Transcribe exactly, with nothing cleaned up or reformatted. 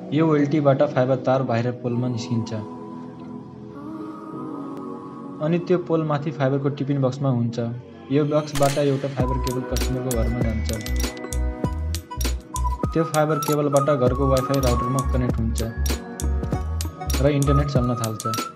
यो ओएलटीबाट फाइबर तार बाहिर पोलमा निस्किन्छ अनि त्यो पोल माथि फाइबरको टिपिन बक्समा हुन्छ। यो बक्सबाट एउटा फाइबर केबल कस्टमरको घरमा जान्छ। त्यो फाइबर केबलबाट घरको वाइफाई राउटरमा कनेक्ट हुन्छ र इन्टरनेट चल्न थाल्छ।